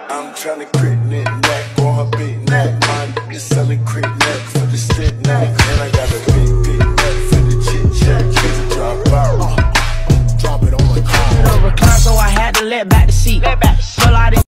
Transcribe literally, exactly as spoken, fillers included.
I'm tryna crit knit neck on her big neck. Mine is selling crit neck for the sit neck. And I got a big, big neck for the chit chat. Kids a drop out. Drop it on my car. Recline, so I had to let back the seat. Let back.